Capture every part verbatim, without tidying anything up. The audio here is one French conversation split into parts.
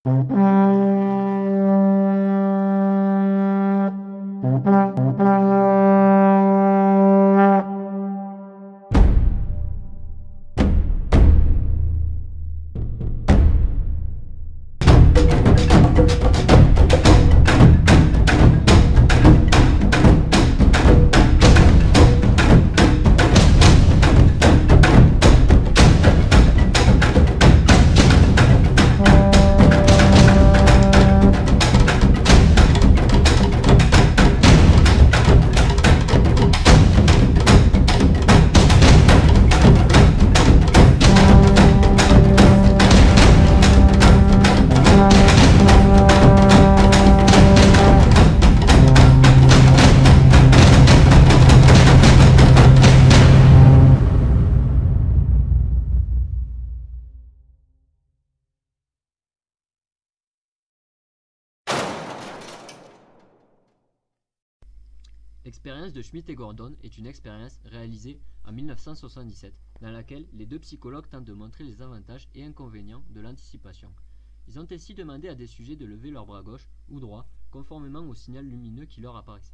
L'expérience de Schmitt et Gordon est une expérience réalisée en mille neuf cent soixante-dix-sept dans laquelle les deux psychologues tentent de montrer les avantages et inconvénients de l'anticipation. Ils ont ainsi demandé à des sujets de lever leur bras gauche ou droit conformément au signal lumineux qui leur apparaissait.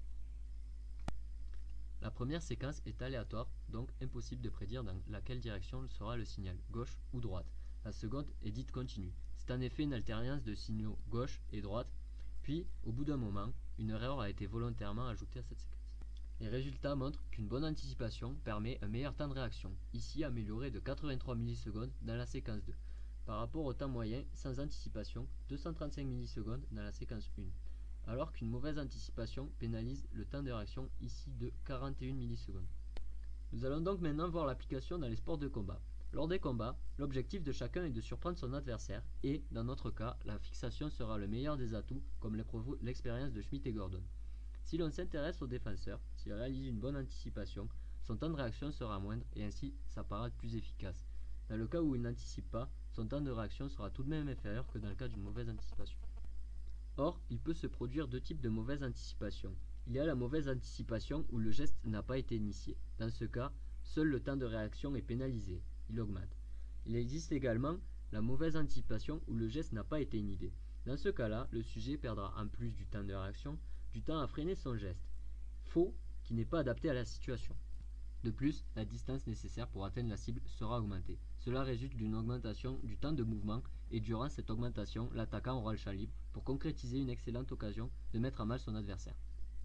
La première séquence est aléatoire, donc impossible de prédire dans laquelle direction sera le signal, gauche ou droite. La seconde est dite continue. C'est en effet une alternance de signaux gauche et droite, puis, au bout d'un moment, une erreur a été volontairement ajoutée à cette séquence. Les résultats montrent qu'une bonne anticipation permet un meilleur temps de réaction, ici amélioré de quatre-vingt-trois millisecondes dans la séquence deux, par rapport au temps moyen sans anticipation, deux cent trente-cinq millisecondes dans la séquence un, alors qu'une mauvaise anticipation pénalise le temps de réaction ici de quarante et une millisecondes. Nous allons donc maintenant voir l'application dans les sports de combat. Lors des combats, l'objectif de chacun est de surprendre son adversaire et, dans notre cas, la fixation sera le meilleur des atouts, comme l'éprouve l'expérience de Schmitt et Gordon. Si l'on s'intéresse au défenseur, s'il réalise une bonne anticipation, son temps de réaction sera moindre et ainsi sa parade plus efficace. Dans le cas où il n'anticipe pas, son temps de réaction sera tout de même inférieur que dans le cas d'une mauvaise anticipation. Or, il peut se produire deux types de mauvaises anticipations. Il y a la mauvaise anticipation où le geste n'a pas été initié. Dans ce cas, seul le temps de réaction est pénalisé, il augmente. Il existe également la mauvaise anticipation où le geste n'a pas été inhibé. Dans ce cas-là, le sujet perdra en plus du temps de réaction, du temps à freiner son geste, faux qui n'est pas adapté à la situation. De plus, la distance nécessaire pour atteindre la cible sera augmentée. Cela résulte d'une augmentation du temps de mouvement et durant cette augmentation, l'attaquant aura le champ libre pour concrétiser une excellente occasion de mettre à mal son adversaire.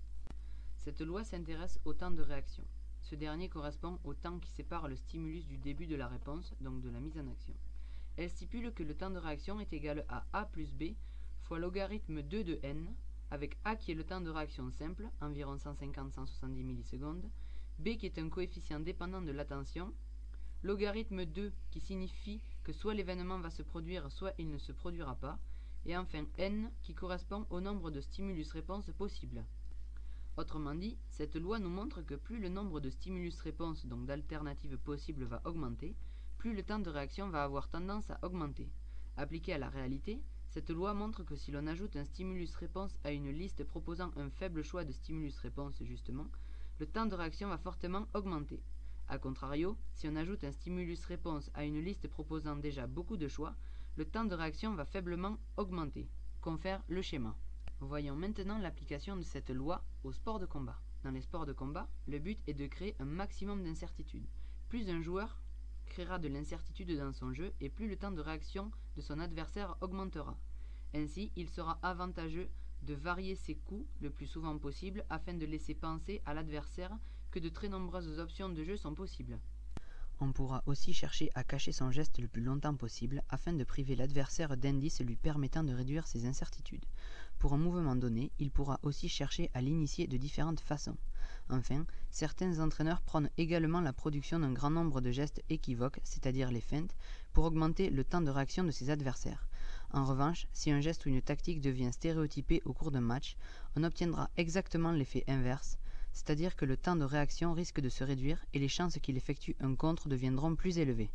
Cette loi s'intéresse au temps de réaction. Ce dernier correspond au temps qui sépare le stimulus du début de la réponse, donc de la mise en action. Elle stipule que le temps de réaction est égal à A plus B fois logarithme deux de n, avec A qui est le temps de réaction simple, environ cent cinquante à cent soixante-dix millisecondes, B qui est un coefficient dépendant de l'attention, logarithme deux qui signifie que soit l'événement va se produire, soit il ne se produira pas, et enfin n qui correspond au nombre de stimulus-réponses possibles. Autrement dit, cette loi nous montre que plus le nombre de stimulus-réponses, donc d'alternatives possibles, va augmenter, plus le temps de réaction va avoir tendance à augmenter. Appliquée à la réalité, cette loi montre que si l'on ajoute un stimulus-réponse à une liste proposant un faible choix de stimulus-réponse justement, le temps de réaction va fortement augmenter. A contrario, si on ajoute un stimulus-réponse à une liste proposant déjà beaucoup de choix, le temps de réaction va faiblement augmenter. Confère le schéma. Voyons maintenant l'application de cette loi aux sports de combat. Dans les sports de combat, le but est de créer un maximum d'incertitude. Plus un joueur créera de l'incertitude dans son jeu et plus le temps de réaction de son adversaire augmentera. Ainsi, il sera avantageux de varier ses coups le plus souvent possible afin de laisser penser à l'adversaire que de très nombreuses options de jeu sont possibles. On pourra aussi chercher à cacher son geste le plus longtemps possible afin de priver l'adversaire d'indices lui permettant de réduire ses incertitudes. Pour un mouvement donné, il pourra aussi chercher à l'initier de différentes façons. Enfin, certains entraîneurs prônent également la production d'un grand nombre de gestes équivoques, c'est-à-dire les feintes, pour augmenter le temps de réaction de ses adversaires. En revanche, si un geste ou une tactique devient stéréotypé au cours d'un match, on obtiendra exactement l'effet inverse, c'est-à-dire que le temps de réaction risque de se réduire et les chances qu'il effectue un contre deviendront plus élevées.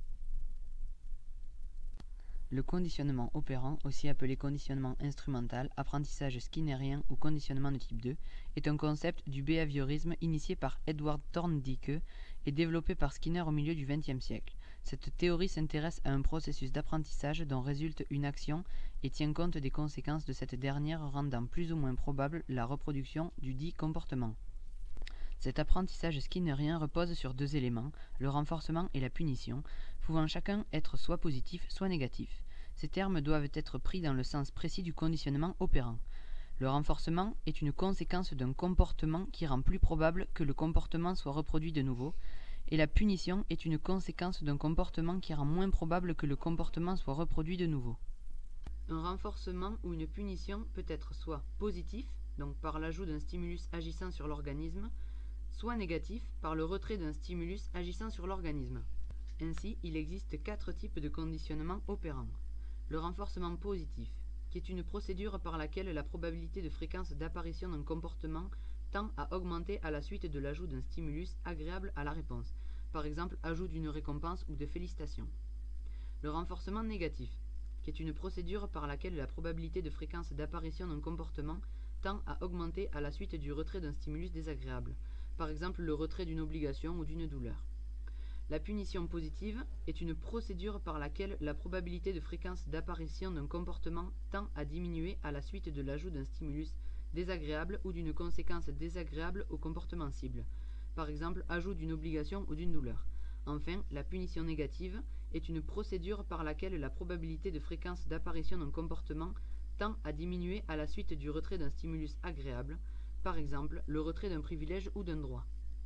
Le conditionnement opérant, aussi appelé conditionnement instrumental, apprentissage skinnérien ou conditionnement de type deux, est un concept du behaviorisme initié par Edward Thorndike et développé par Skinner au milieu du vingtième siècle. Cette théorie s'intéresse à un processus d'apprentissage dont résulte une action et tient compte des conséquences de cette dernière, rendant plus ou moins probable la reproduction du dit comportement. Cet apprentissage skinnerien repose sur deux éléments, le renforcement et la punition, pouvant chacun être soit positif, soit négatif. Ces termes doivent être pris dans le sens précis du conditionnement opérant. Le renforcement est une conséquence d'un comportement qui rend plus probable que le comportement soit reproduit de nouveau, et la punition est une conséquence d'un comportement qui rend moins probable que le comportement soit reproduit de nouveau. Un renforcement ou une punition peut être soit positif, donc par l'ajout d'un stimulus agissant sur l'organisme, soit négatif par le retrait d'un stimulus agissant sur l'organisme. Ainsi, il existe quatre types de conditionnement opérants. Le renforcement positif, qui est une procédure par laquelle la probabilité de fréquence d'apparition d'un comportement tend à augmenter à la suite de l'ajout d'un stimulus agréable à la réponse, par exemple ajout d'une récompense ou de félicitations. Le renforcement négatif, qui est une procédure par laquelle la probabilité de fréquence d'apparition d'un comportement tend à augmenter à la suite du retrait d'un stimulus désagréable, par exemple le retrait d'une obligation ou d'une douleur. La punition positive est une procédure par laquelle la probabilité de fréquence d'apparition d'un comportement tend à diminuer à la suite de l'ajout d'un stimulus désagréable ou d'une conséquence désagréable au comportement cible, par exemple ajout d'une obligation ou d'une douleur. Enfin, la punition négative est une procédure par laquelle la probabilité de fréquence d'apparition d'un comportement tend à diminuer à la suite du retrait d'un stimulus agréable, par exemple le retrait d'un privilège ou d'un droit.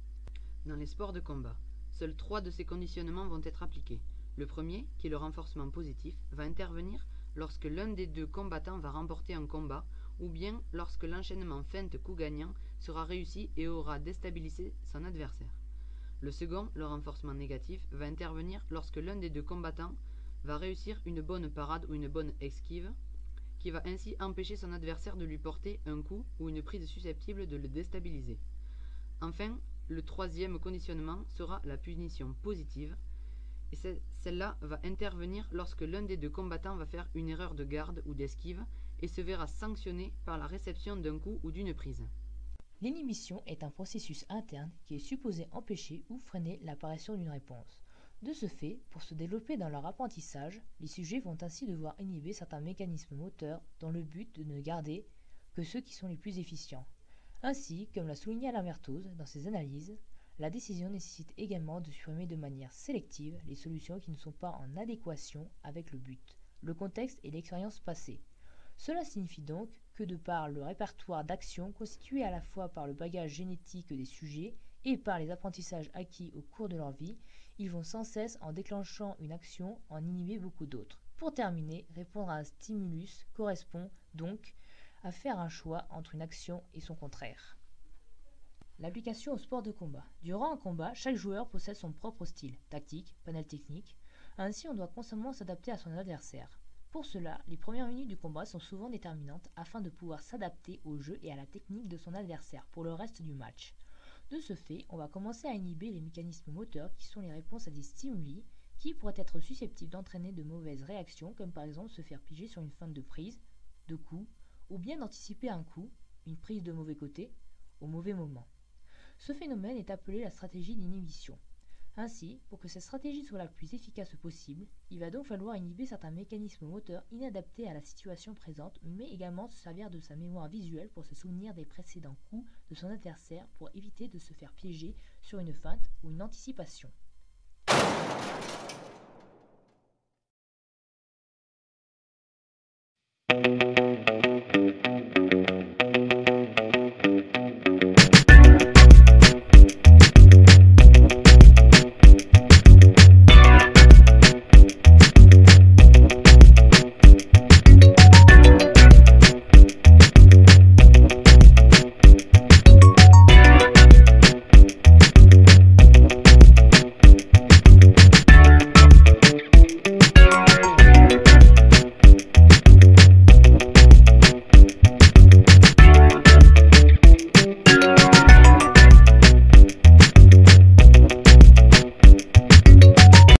Dans les sports de combat, seuls trois de ces conditionnements vont être appliqués. Le premier, qui est le renforcement positif, va intervenir lorsque l'un des deux combattants va remporter un combat, ou bien lorsque l'enchaînement feinte-coup gagnant sera réussi et aura déstabilisé son adversaire. Le second, le renforcement négatif, va intervenir lorsque l'un des deux combattants va réussir une bonne parade ou une bonne esquive, qui va ainsi empêcher son adversaire de lui porter un coup ou une prise susceptible de le déstabiliser. Enfin, le troisième conditionnement sera la punition positive, et celle-là va intervenir lorsque l'un des deux combattants va faire une erreur de garde ou d'esquive et se verra sanctionné par la réception d'un coup ou d'une prise. L'inhibition est un processus interne qui est supposé empêcher ou freiner l'apparition d'une réponse. De ce fait, pour se développer dans leur apprentissage, les sujets vont ainsi devoir inhiber certains mécanismes moteurs dans le but de ne garder que ceux qui sont les plus efficients. Ainsi, comme l'a souligné Alain Berthoz dans ses analyses, la décision nécessite également de supprimer de manière sélective les solutions qui ne sont pas en adéquation avec le but, le contexte et l'expérience passée. Cela signifie donc que de par le répertoire d'actions constitué à la fois par le bagage génétique des sujets et par les apprentissages acquis au cours de leur vie, ils vont sans cesse, en déclenchant une action, en inhiber beaucoup d'autres. Pour terminer, répondre à un stimulus correspond donc à faire un choix entre une action et son contraire. L'application au sport de combat. Durant un combat, chaque joueur possède son propre style, tactique, panel technique. Ainsi, on doit constamment s'adapter à son adversaire. Pour cela, les premières minutes du combat sont souvent déterminantes afin de pouvoir s'adapter au jeu et à la technique de son adversaire pour le reste du match. De ce fait, on va commencer à inhiber les mécanismes moteurs qui sont les réponses à des stimuli qui pourraient être susceptibles d'entraîner de mauvaises réactions, comme par exemple se faire piéger sur une feinte de prise, de coup, ou bien d'anticiper un coup, une prise de mauvais côté, au mauvais moment. Ce phénomène est appelé la stratégie d'inhibition. Ainsi, pour que cette stratégie soit la plus efficace possible, il va donc falloir inhiber certains mécanismes moteurs inadaptés à la situation présente, mais également se servir de sa mémoire visuelle pour se souvenir des précédents coups de son adversaire pour éviter de se faire piéger sur une feinte ou une anticipation.